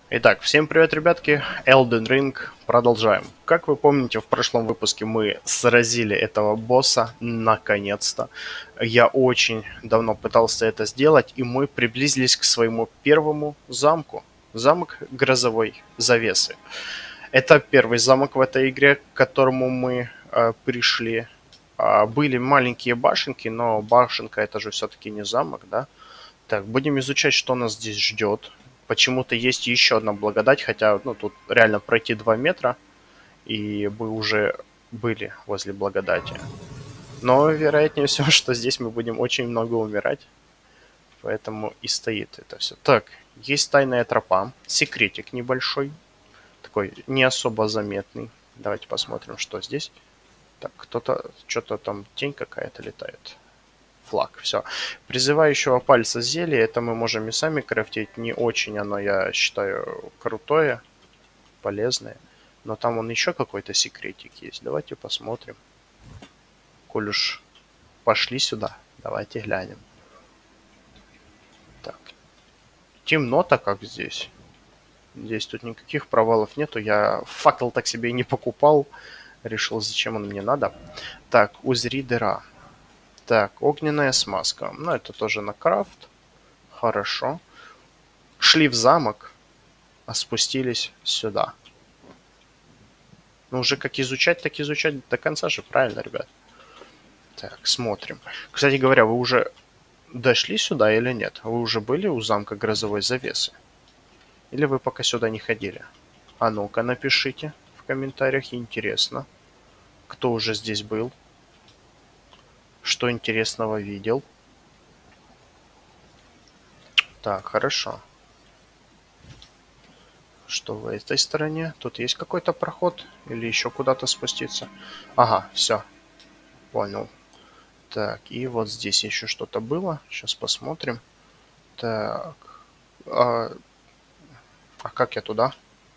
Итак, всем привет, ребятки. Elden Ring. Продолжаем. Как вы помните, в прошлом выпуске мы сразили этого босса, наконец-то. Я очень давно пытался это сделать, и мы приблизились к своему первому замку. Замок Грозовой Завесы. Это первый замок в этой игре, к которому мы пришли. Были маленькие башенки, но башенка это же все-таки не замок, да? Так, будем изучать, что нас здесь ждет. Почему-то есть еще одна благодать, хотя, ну, тут реально пройти 2 метра, и мы уже были возле благодати. Но вероятнее всего, что здесь мы будем очень много умирать, поэтому и стоит это все. Так, есть тайная тропа, секретик небольшой, такой не особо заметный. Давайте посмотрим, что здесь. Так, кто-то, что-то там, тень какая-то летает. Флаг, все. Призывающего пальца зелье, это мы можем и сами крафтить. Не очень оно, я считаю, крутое, полезное. Но там он еще какой-то секретик есть. Давайте посмотрим. Коль уж пошли сюда, давайте глянем. Так. Темно-то как здесь. Здесь тут никаких провалов нету. Я факел так себе и не покупал. Решил, зачем он мне надо. Так, узри дыра. Так, огненная смазка. Ну, это тоже на крафт. Хорошо. Шли в замок, а спустились сюда. Ну, уже как изучать, так изучать до конца же, правильно, ребят? Так, смотрим. Кстати говоря, вы уже дошли сюда или нет? Вы уже были у замка Грозовой Завесы? Или вы пока сюда не ходили? А ну-ка, напишите в комментариях, интересно. Кто уже здесь был? Что интересного видел? Так, хорошо. Что в этой стороне? Тут есть какой-то проход? Или еще куда-то спуститься? Ага, все, понял. Так, и вот здесь еще что-то было. Сейчас посмотрим. Так, а, а как я туда?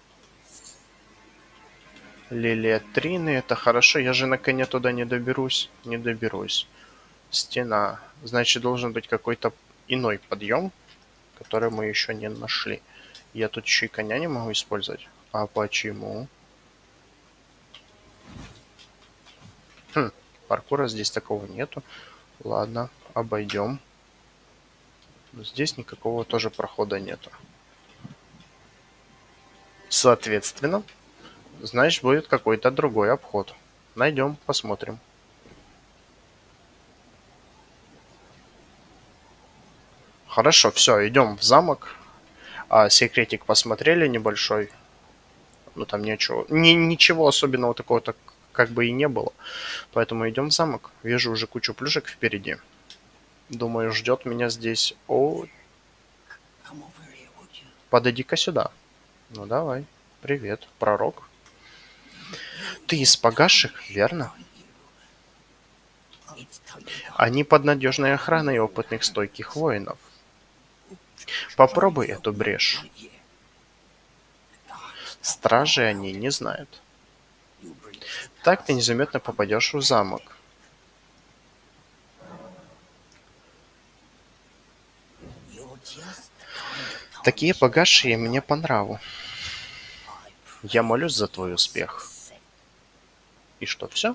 Лилия Трины, это хорошо. Я же на коне туда не доберусь. Не доберусь. Стена. Значит, должен быть какой-то иной подъем, который мы еще не нашли. Я тут еще и коня не могу использовать. А почему? Хм, паркура здесь такого нету. Ладно, обойдем. Здесь никакого тоже прохода нету. Соответственно, значит, будет какой-то другой обход. Найдем, посмотрим. Хорошо, все, идем в замок. Секретик посмотрели небольшой. Ну там ничего. Ничего особенного такого-то как бы и не было. Поэтому идем в замок. Вижу уже кучу плюшек впереди. Думаю, ждет меня здесь. О, подойди-ка сюда. Ну давай. Привет, пророк. Ты из погасших, верно? Они под надежной охраной опытных стойких воинов. Попробуй эту брешь. Стражи они не знают. Так ты незаметно попадешь в замок. Такие погасшие мне по нраву. Я молюсь за твой успех. И что, все?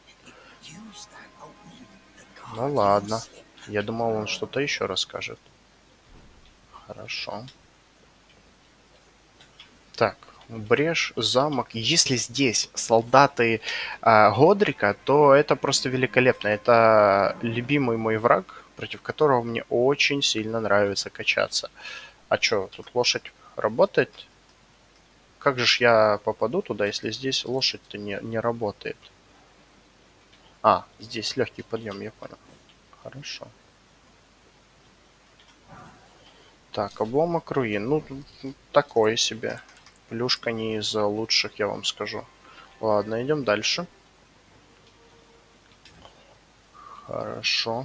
Ну ладно. Я думал, он что-то еще расскажет. Хорошо. Так, брешь, замок. Если здесь солдаты Годрика, то это просто великолепно. Это любимый мой враг, против которого мне очень сильно нравится качаться. А чё, тут лошадь работает? Как же ж я попаду туда, если здесь лошадь-то не работает? Здесь легкий подъем, я понял. Хорошо. Так, обломок руин. Ну, такое себе. Плюшка не из лучших, я вам скажу. Ладно, идем дальше. Хорошо.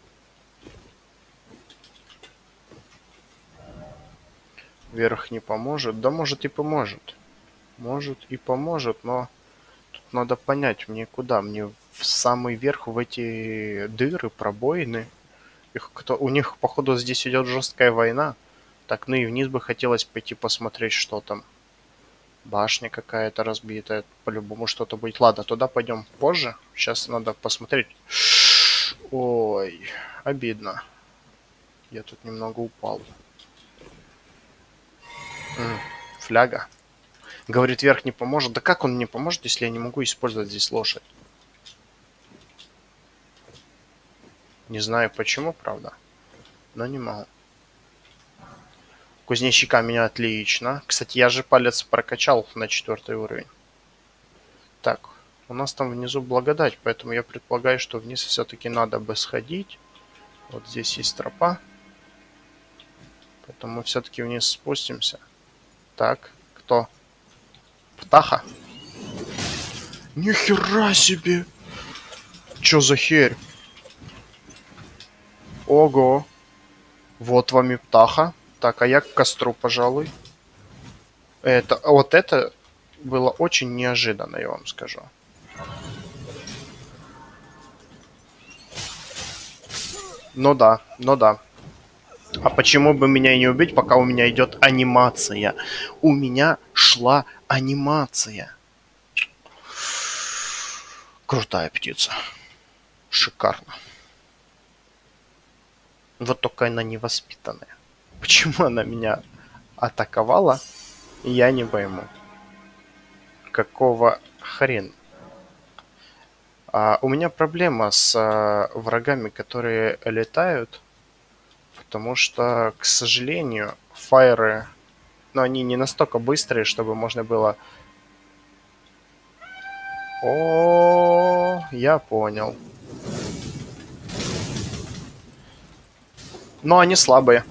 Вверх не поможет. Да может и поможет. Может и поможет, но тут надо понять, мне куда? Мне в самый верх, в эти дыры, пробоины. У них, походу, здесь идет жесткая война. Так, ну и вниз бы хотелось пойти посмотреть, что там. Башня какая-то разбитая. По-любому что-то будет. Ладно, туда пойдем позже. Сейчас надо посмотреть. Ой, обидно. Я тут немного упал. Фляга. Говорит, верх не поможет. Да как он мне поможет, если я не могу использовать здесь лошадь? Не знаю почему, правда. Но не могу. Кузнечика меня отлично. Кстати, я же палец прокачал на 4 уровень. Так, у нас там внизу благодать, поэтому я предполагаю, что вниз все-таки надо бы сходить. Вот здесь есть тропа. Поэтому мы все-таки вниз спустимся. Так, кто? Птаха? Нихера себе! Чё за херь? Ого! Вот вам и птаха. Так, а я к костру, пожалуй. Вот это было очень неожиданно, я вам скажу. Ну да, ну да. А почему бы меня и не убить, пока у меня идет анимация? У меня шла анимация. Крутая птица. Шикарно. Вот только она невоспитанная. Почему она меня атаковала, я не пойму. Какого хрена? У меня проблема с врагами, которые летают, потому что, к сожалению, фаеры, но они не настолько быстрые, чтобы можно было... О, я понял. Но они слабые.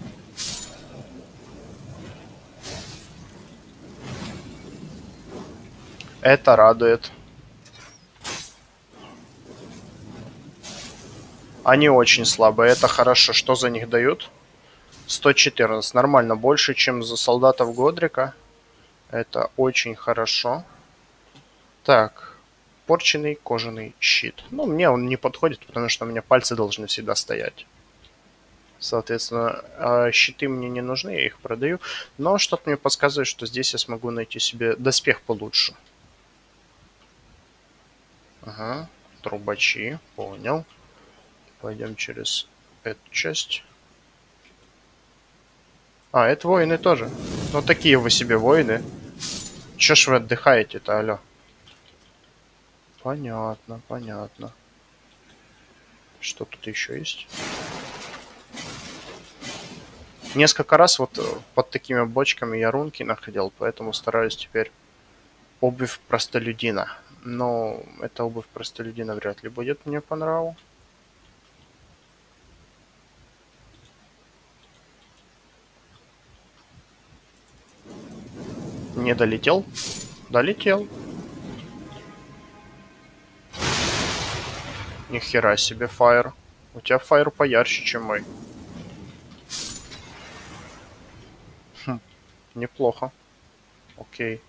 Это радует. Они очень слабые, это хорошо. Что за них дают? 114. Нормально, больше, чем за солдатов Годрика. Это очень хорошо. Так, порченный кожаный щит. Ну, мне он не подходит, потому что у меня пальцы должны всегда стоять. Соответственно, щиты мне не нужны, я их продаю. Но что-то мне подсказывает, что здесь я смогу найти себе доспех получше. Ага, трубачи, понял. Пойдем через эту часть. Это воины тоже. Ну, такие вы себе воины. Чё ж вы отдыхаете-то, алё? Понятно, понятно. Что тут еще есть? Несколько раз вот под такими бочками я рунки находил, поэтому стараюсь теперь обувь простолюдина. Но эта обувь простолюдина вряд ли будет мне по нраву. Не долетел? Долетел. Нихера себе фаер. У тебя фаер поярче, чем мой. Неплохо. Окей.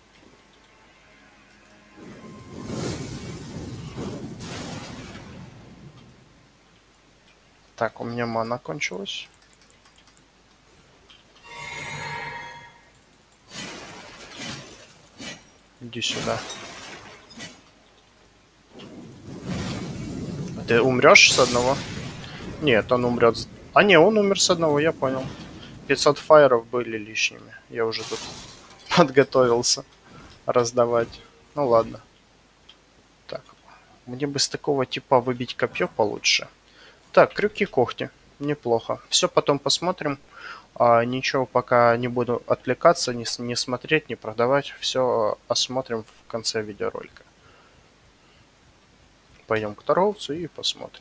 Так, у меня мана кончилась. Иди сюда. Ты умрешь с одного? Нет, он умрет. Не, он умер с одного, я понял. 500 фаеров были лишними. Я уже тут подготовился раздавать. Ну ладно. Так, мне бы с такого типа выбить копье получше. Так, крюки-когти. Неплохо. Все потом посмотрим. Ничего пока не буду отвлекаться, не смотреть, не продавать. Все осмотрим в конце видеоролика. Пойдем к торговцу и посмотрим.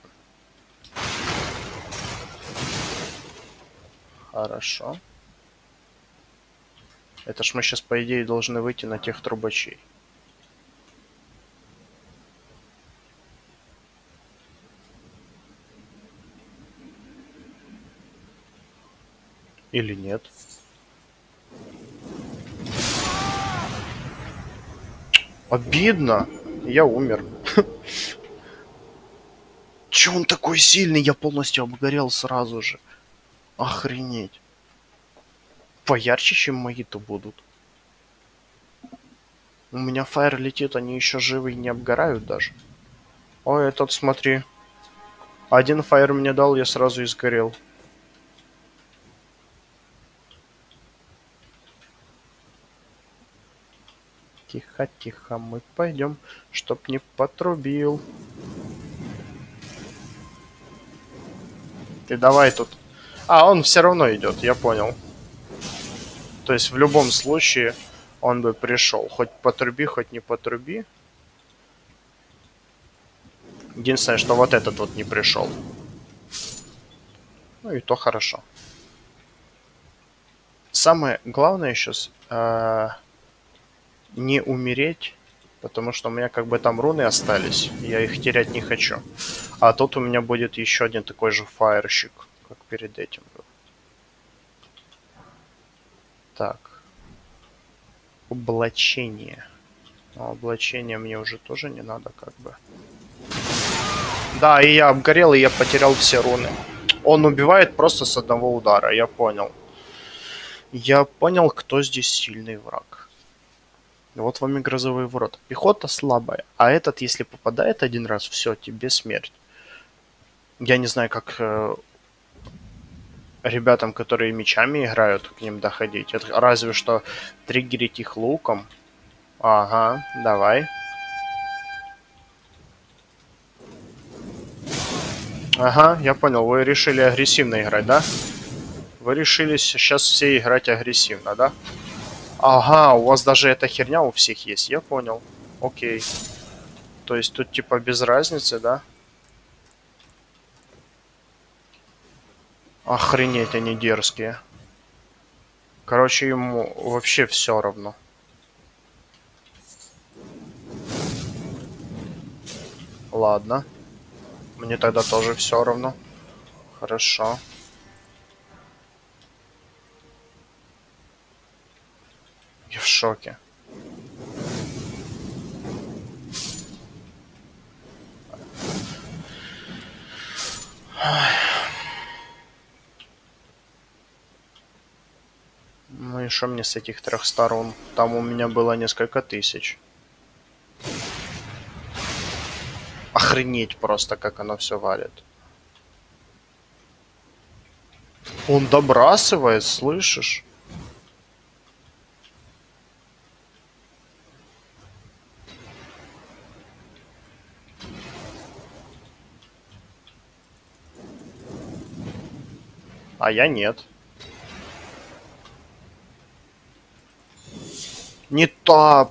Хорошо. Это ж мы сейчас, по идее, должны выйти на тех трубачей. Или нет? Обидно. Я умер. Че он такой сильный? Я полностью обгорел сразу же. Охренеть. поярче, чем мои-то будут. У меня фаер летит, они еще живы и не обгорают даже. Ой, этот, смотри. Один фаер мне дал, я сразу и сгорел. Тихо, тихо, мы пойдем, чтоб не потрубил. Ты давай тут. А, он все равно идет, я понял. То есть в любом случае он бы пришел. Хоть потруби, хоть не потруби. Единственное, что вот этот вот не пришел. Ну и то хорошо. Самое главное сейчас не умереть, потому что у меня как бы там руны остались. Я их терять не хочу. А тут у меня будет еще один такой же фаерщик, как перед этим был. Так. Облачение. Но облачение мне уже тоже не надо, как бы. Да, и я обгорел, и я потерял все руны. Он убивает просто с одного удара, я понял. Я понял, кто здесь сильный враг. Вот вам и грозовые ворота. Пехота слабая, а этот, если попадает один раз, все, тебе смерть. Я не знаю, как ребятам, которые мечами играют, к ним доходить. Это разве что триггерить их луком. Ага, давай. Ага, я понял. Вы решили агрессивно играть, да? Вы решили сейчас все играть агрессивно, да? Ага, у вас даже эта херня у всех есть, я понял. Окей. То есть тут типа без разницы, да? Охренеть, они дерзкие. Короче, ему вообще все равно. Ладно. Мне тогда тоже все равно. Хорошо. Я в шоке. Ну и что мне с этих 3 сторон? Там у меня было несколько тысяч. Охренеть просто, как оно все валит. Он добрасывает, слышишь? А я нет. Не та.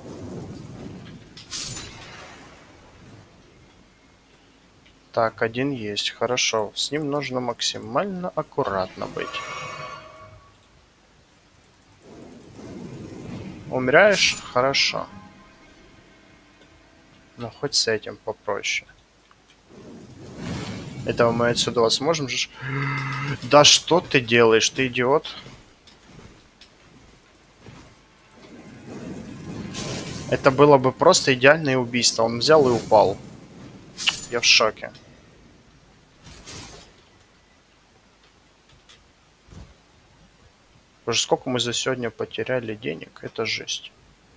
Так, один есть. Хорошо. С ним нужно максимально аккуратно быть. Умираешь? Хорошо. Но хоть с этим попроще. Этого мы отсюда сможем же... Да что ты делаешь, ты идиот? Это было бы просто идеальное убийство. Он взял и упал. Я в шоке. Боже, сколько мы за сегодня потеряли денег. Это жесть.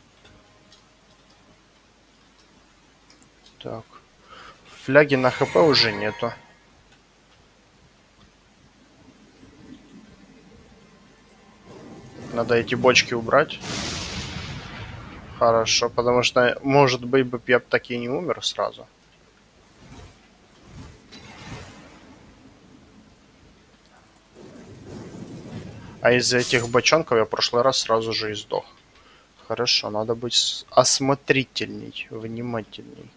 Так. Фляги на хп уже нету. Надо эти бочки убрать. Хорошо, потому что, может быть, бы я так и не умер сразу. А из-за этих бочонков я в прошлый раз сразу же и сдох. Хорошо, надо быть осмотрительней, внимательней.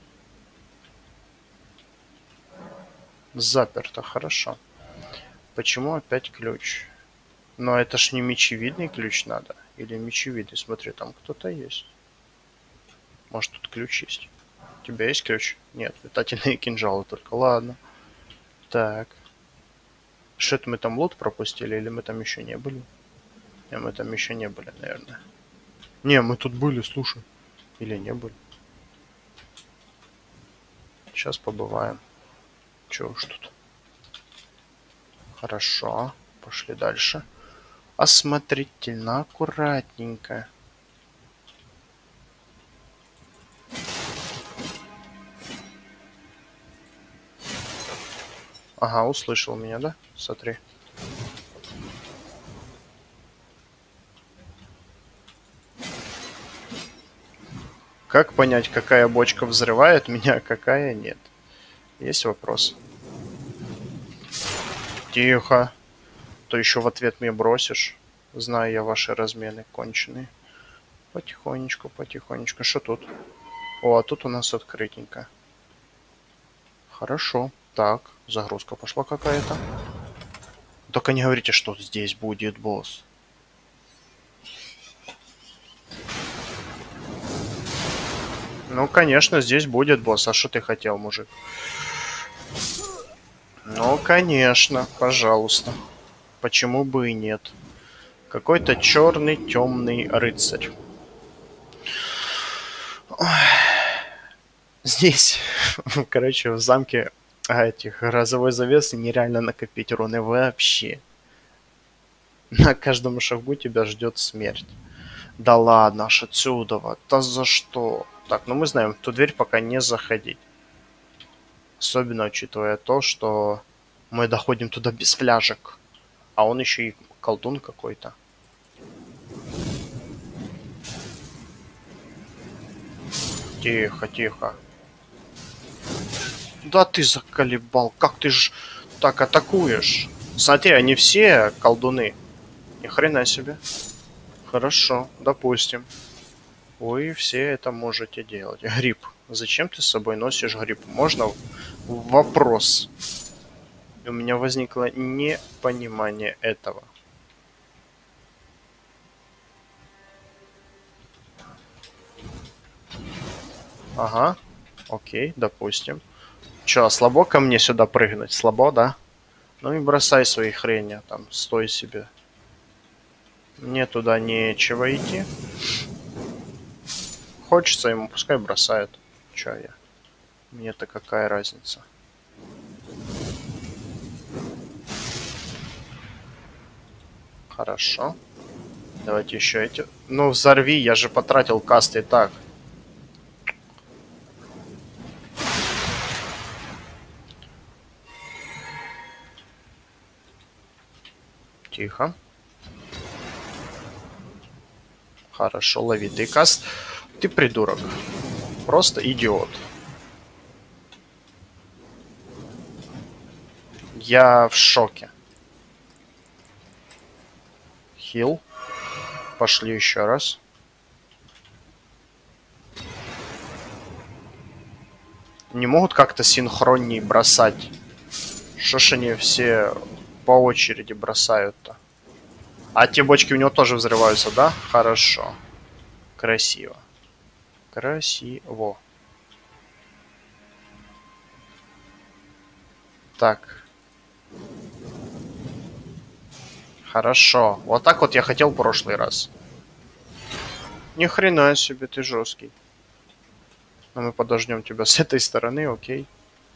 Заперто, хорошо. Почему опять ключ? Но это ж не мечевидный ключ надо. Или мечевидный? Смотри, там кто-то есть. Может, тут ключ есть? У тебя есть ключ? Нет, метательные кинжалы только. Ладно. Так. Что-то мы там лут пропустили, или мы там еще не были? Не, мы там еще не были, наверное. Не, мы тут были, слушай. Или не были? Сейчас побываем. Че уж тут. Хорошо. Пошли дальше. Осмотрительно, аккуратненько. Ага, услышал меня, да? Смотри. Как понять, какая бочка взрывает меня, а какая нет? Есть вопрос? Тихо. То еще в ответ мне бросишь. Знаю я ваши размены конченые. Потихонечку, потихонечку. Что тут? О, а тут у нас открытенько. Хорошо. Так, загрузка пошла какая-то. Только не говорите, что здесь будет босс. Ну, конечно, здесь будет босс. А что ты хотел, мужик? Ну, конечно, пожалуйста. Почему бы и нет? Какой-то черный темный рыцарь. Здесь, короче, в замке этих грозовой завесы нереально накопить руны вообще. На каждом шагу тебя ждет смерть. Да ладно, аж отсюда. Да за что? Так, ну мы знаем, в ту дверь пока не заходить. Особенно учитывая то, что мы доходим туда без фляжек. А он еще и колдун какой-то. Тихо, тихо. Да ты заколебал. Как ты ж так атакуешь? Смотри, они все колдуны. Ни хрена себе. Хорошо, допустим. Вы все это можете делать. Гриб. Зачем ты с собой носишь гриб? Можно вопрос? У меня возникло непонимание этого. Ага. Окей, допустим. Чё, слабо ко мне сюда прыгнуть? Слабо, да? Ну и бросай свои хрени, там, стой себе. Мне туда нечего идти. Хочется ему, пускай бросает. Чё я? Мне-то какая разница? Хорошо. Давайте еще эти. Ну, взорви, я же потратил каст и так. Тихо. Хорошо, лови ты каст. Ты придурок. Просто идиот. Я в шоке. Хил. Пошли еще раз. Не могут как-то синхронней бросать? Что ж они все по очереди бросают-то? А те бочки у него тоже взрываются, да? Хорошо. Красиво. Красиво. Так. Хорошо. Вот так вот я хотел в прошлый раз. Ни хрена себе, ты жесткий. Но мы подождем тебя с этой стороны, окей?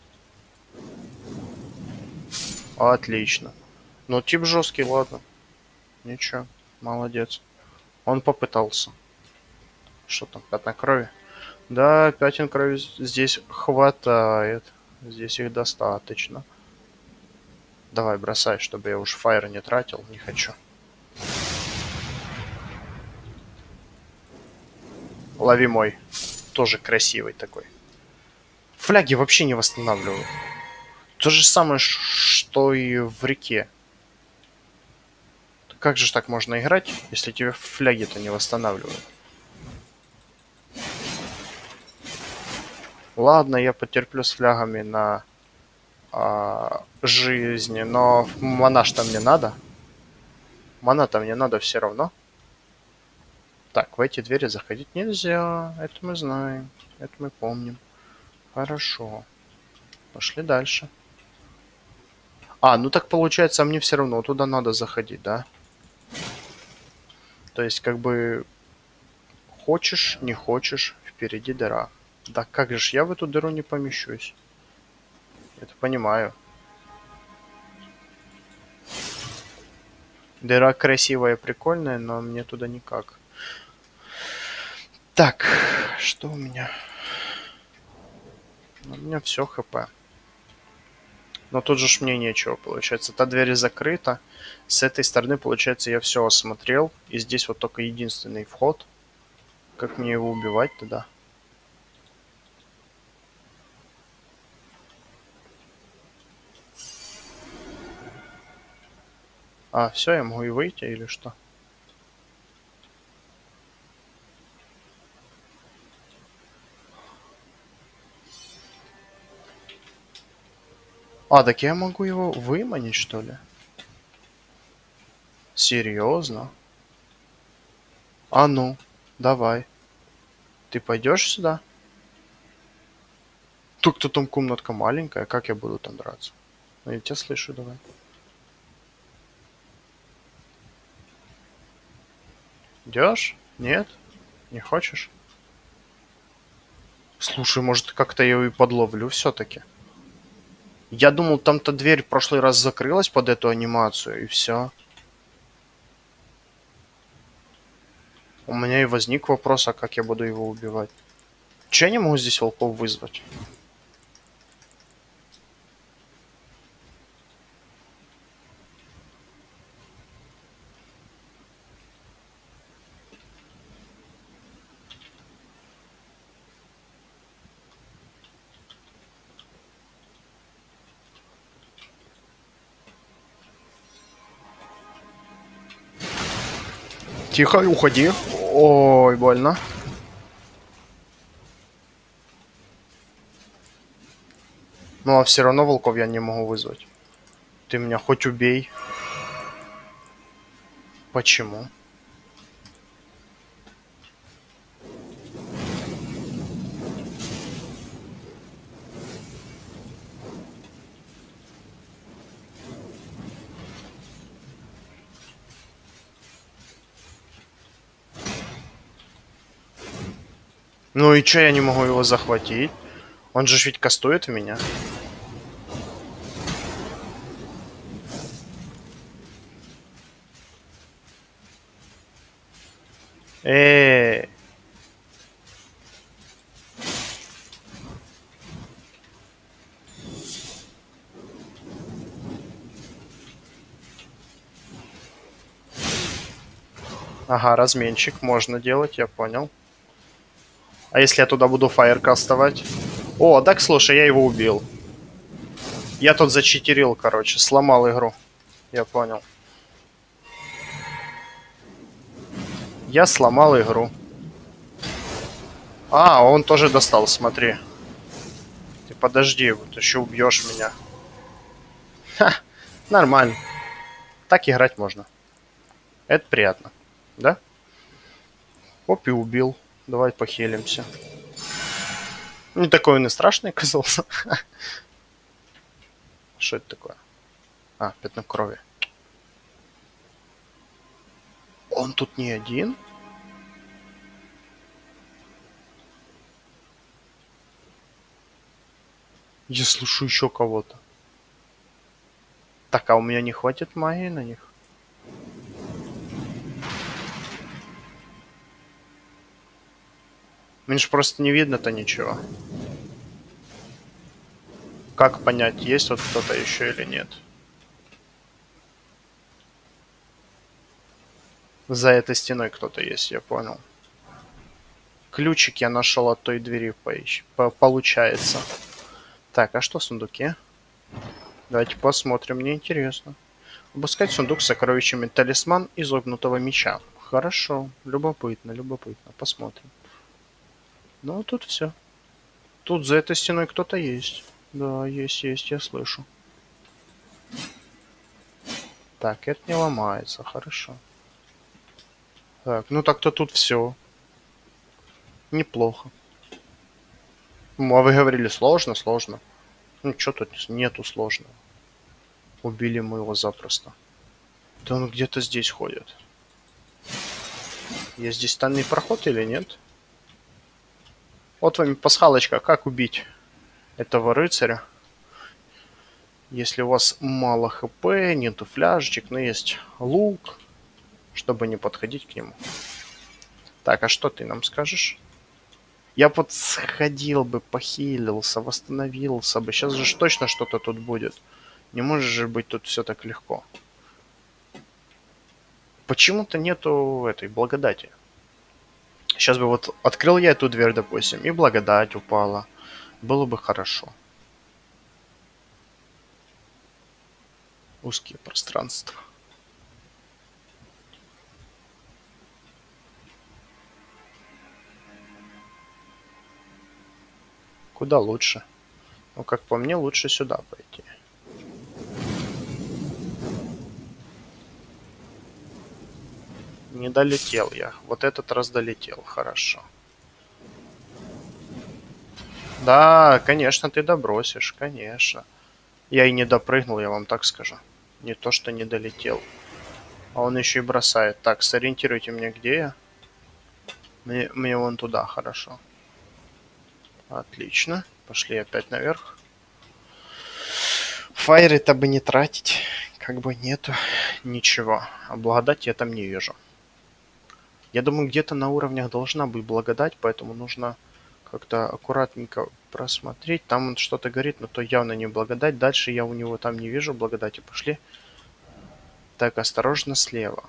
Отлично. Ну, тип жесткий, ладно. Ничего, молодец. Он попытался. Что там, пятна крови? Да, пятен крови здесь хватает. Здесь их достаточно. Давай, бросай, чтобы я уж фаер не тратил. Не хочу. Лови мой. Тоже красивый такой. Фляги вообще не восстанавливают. То же самое, что и в реке. Как же так можно играть, если тебе фляги-то не восстанавливают? Ладно, я потерплю с флягами на жизни, но мана-то мне надо. Мана-то мне надо все равно. Так, в эти двери заходить нельзя. Это мы знаем. Это мы помним. Хорошо. Пошли дальше. А, ну так получается, мне все равно туда надо заходить, да? То есть, как бы, хочешь, не хочешь, впереди дыра. Да как же я в эту дыру не помещусь? Это понимаю. Дыра красивая, прикольная, но мне туда никак. Так, что у меня? У меня все хп. Но тут же ж мне нечего, получается. Та дверь закрыта. С этой стороны, получается, я все осмотрел. И здесь вот только единственный вход. Как мне его убивать тогда? А, все, я могу и выйти или что? А, так я могу его выманить, что ли? Серьезно? А ну, давай. Ты пойдешь сюда? Тут-то там комнатка маленькая, как я буду там драться? Ну, я тебя слышу, давай. Идешь? Нет? Не хочешь? Слушай, может, как-то я его и подловлю все-таки. Я думал, там-то дверь в прошлый раз закрылась под эту анимацию, и все. У меня и возник вопрос, а как я буду его убивать? Че я не могу здесь волков вызвать? Тихо, уходи. Ой, больно. Ну, а все равно волков я не могу вызвать. Ты меня хоть убей. Почему? Ну и че я не могу его захватить? Он же ведь кастует в меня. Э, ага, разменчик можно делать, я понял. А если я туда буду фаер кастовать? О, так слушай, я его убил. Я тут зачитерил, короче, сломал игру. Я понял. Я сломал игру. А, он тоже достал, смотри. Ты подожди, вот еще убьешь меня. Ха, нормально. Так играть можно. Это приятно. Да? Оп, и убил. Давай похилимся. Не такой он и страшный оказался. Что это такое? А, пятно крови. Он тут не один? Я слышу еще кого-то. Так, а у меня не хватит магии на них? Мне же просто не видно-то ничего. Как понять, есть вот кто-то еще или нет? За этой стеной кто-то есть, я понял. Ключик я нашел от той двери, получается. Так, а что в сундуке? Давайте посмотрим, мне интересно. Обыскать сундук с сокровищами талисман изогнутого меча. Хорошо, любопытно, любопытно. Посмотрим. Ну, тут все. Тут за этой стеной кто-то есть. Да, есть, я слышу. Так, это не ломается, хорошо. Так, ну так-то тут все. Неплохо. Ну, а вы говорили сложно, сложно. Ну, что тут нету сложного. Убили мы его запросто. Да он где-то здесь ходит. Есть здесь тайный проход или нет? Вот вам пасхалочка, как убить этого рыцаря. Если у вас мало хп, нету фляжечек, но есть лук, чтобы не подходить к нему. Так, а что ты нам скажешь? Я вот сходил бы, похилился, восстановился бы. Сейчас же точно что-то тут будет. Не может же быть тут все так легко. Почему-то нету этой благодати. Сейчас бы вот открыл я эту дверь, допустим, и благодать упала. Было бы хорошо. Узкие пространства. Куда лучше? Ну, как по мне, лучше сюда пойти. Не долетел я. Вот этот раз долетел. Хорошо. Да, конечно, ты добросишь. Конечно. Я и не допрыгнул, я вам так скажу. Не то, что не долетел. А он еще и бросает. Так, сориентируйте меня, где я. Мне вон туда, хорошо. Отлично. Пошли опять наверх. Фаеры-то бы не тратить. Как бы нету ничего. А благодать я там не вижу. Я думаю, где-то на уровнях должна быть благодать, поэтому нужно как-то аккуратненько просмотреть. Там он что-то горит, но то явно не благодать. Дальше я у него там не вижу благодати. Пошли. Так, осторожно слева.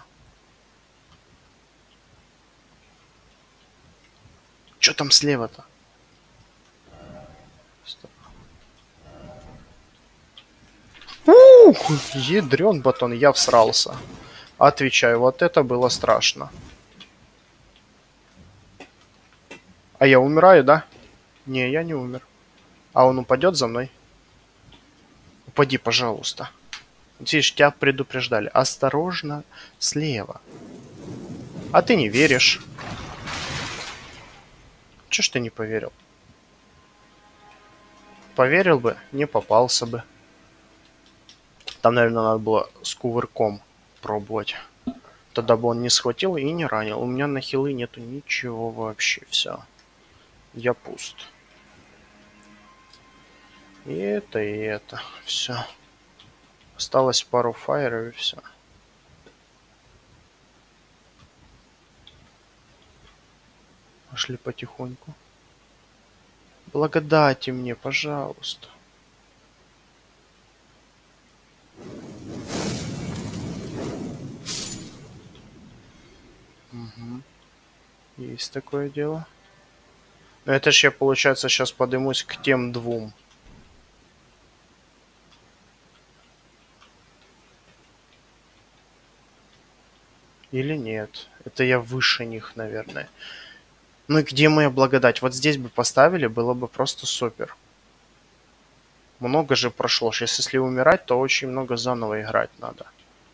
Что там слева-то? Ух, ядрен батон, я всрался. Отвечаю, вот это было страшно. А я умираю, да? Не, я не умер. А он упадет за мной? Упади, пожалуйста. Видишь, тебя предупреждали. Осторожно, слева. А ты не веришь. Чё ж ты не поверил? Поверил бы, не попался бы. Там, наверное, надо было с кувырком пробовать. Тогда бы он не схватил и не ранил. У меня на хилы нету ничего вообще. Все. Я пуст. И это, и это. Все. Осталось пару фаеров и все. Пошли потихоньку. Благодати мне, пожалуйста. Угу. Есть такое дело. Но это ж я, получается, сейчас подымусь к тем двум. Или нет? Это я выше них, наверное. Ну и где моя благодать? Вот здесь бы поставили, было бы просто супер. Много же прошло. Сейчас если умирать, то очень много заново играть надо.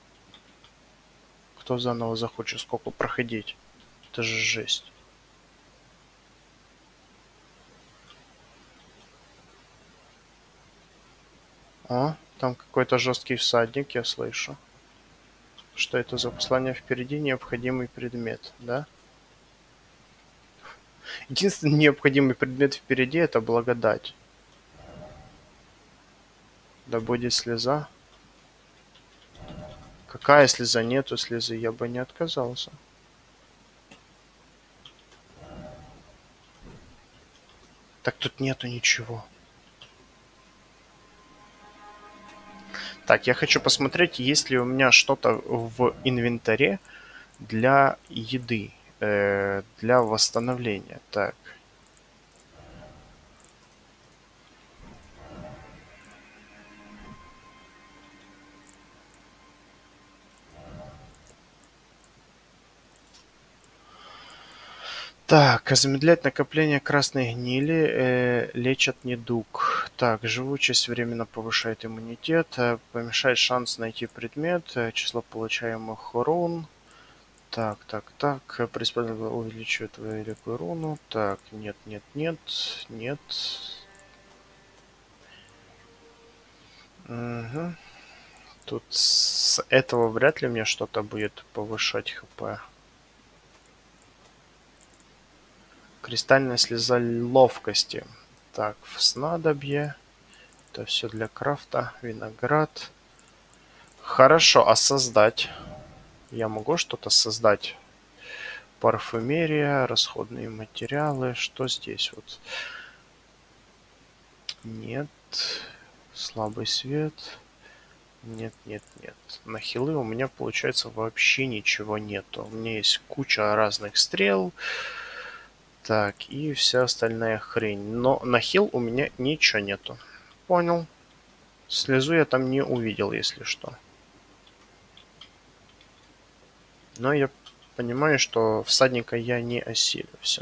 Кто заново захочет, сколько проходить? Это же жесть. О, там какой-то жесткий всадник, я слышу. Что это за послание впереди? Необходимый предмет, да? Единственный необходимый предмет впереди — это благодать. Да будет слеза. Какая слеза? Нету слезы, я бы не отказался. Так тут нету ничего. Так, я хочу посмотреть, есть ли у меня что-то в инвентаре для еды, для восстановления. Так. Так, замедляет накопление красной гнили, лечат недуг. Так, живучесть временно повышает иммунитет, помешает шанс найти предмет, число получаемых рун. Так, так, так, приспособление увеличивает твою великую руну. Так, нет, нет, нет, нет. Угу. Тут с этого вряд ли мне что-то будет повышать хп. Кристальная слеза ловкости. Так, в снадобье. Это все для крафта. Виноград. Хорошо, а создать? Я могу что-то создать? Парфюмерия, расходные материалы. Что здесь вот? Нет. Слабый свет. Нет, нет, нет. На хилы у меня, получается, вообще ничего нету. У меня есть куча разных стрел. Так, и вся остальная хрень. Но на хил у меня ничего нету. Понял. Слезу я там не увидел, если что. Но я понимаю, что всадника я не осилю. Все.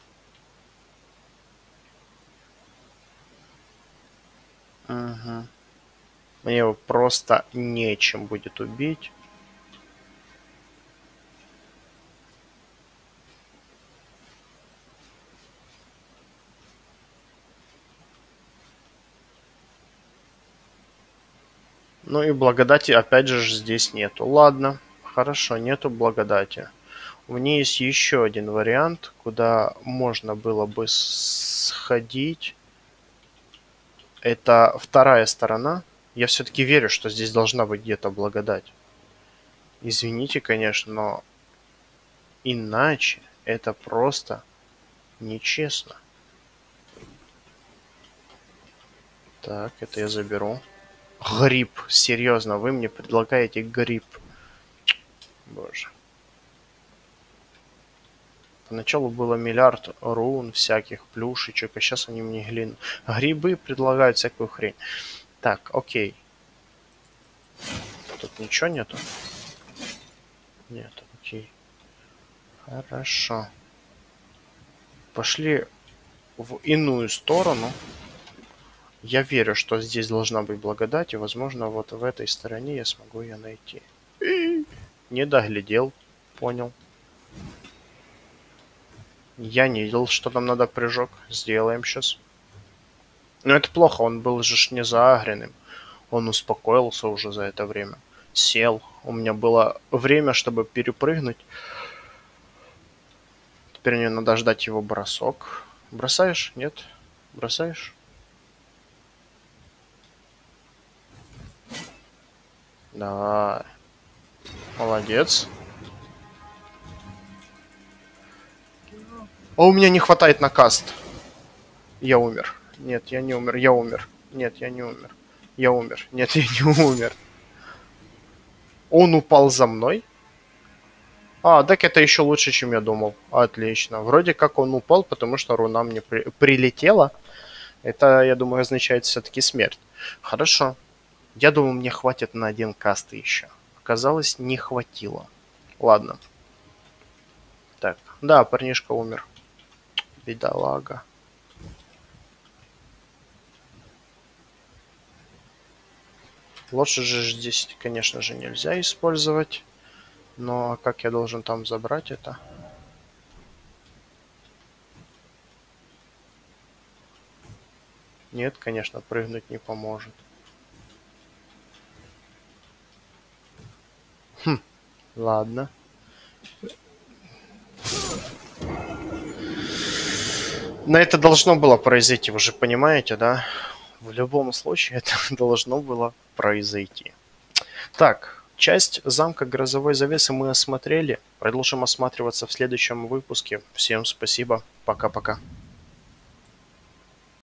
Угу. Мне его просто нечем будет убить. Ну и благодати опять же здесь нету. Ладно, хорошо, нету благодати. У меня есть еще один вариант, куда можно было бы сходить. Это вторая сторона. Я все-таки верю, что здесь должна быть где-то благодать. Извините, конечно, но иначе это просто нечестно. Так, это я заберу. Гриб. Серьезно, вы мне предлагаете гриб. Боже. Поначалу было миллиард рун всяких, плюшечек, а сейчас они мне грибы предлагают всякую хрень. Так, окей. Тут ничего нету? Нет, окей. Хорошо. Пошли в иную сторону. Я верю, что здесь должна быть благодать, и, возможно, вот в этой стороне я смогу ее найти. Не доглядел. Понял. Я не видел, что там надо прыжок. Сделаем сейчас. Но это плохо, он был же не заагренным. Он успокоился уже за это время. Сел. У меня было время, чтобы перепрыгнуть. Теперь мне надо ждать его бросок. Бросаешь? Нет? Бросаешь? Да. Молодец. А у меня не хватает на каст. Я умер. Нет, я не умер. Я умер. Нет, я не умер. Я умер. Нет, я не умер. Он упал за мной? А, так это еще лучше, чем я думал. Отлично. Вроде как он упал, потому что руна мне прилетела. Это, я думаю, означает все-таки смерть. Хорошо. Я думал, мне хватит на один каст еще. Оказалось, не хватило. Ладно. Так. Да, парнишка умер. Бедолага. Лошадь же здесь, конечно же, нельзя использовать. Но как я должен там забрать это? Нет, конечно, прыгнуть не поможет. Хм, ладно. На это должно было произойти, вы же понимаете, да? В любом случае это должно было произойти. Так, часть замка грозовой завесы мы осмотрели. Продолжим осматриваться в следующем выпуске. Всем спасибо. Пока-пока.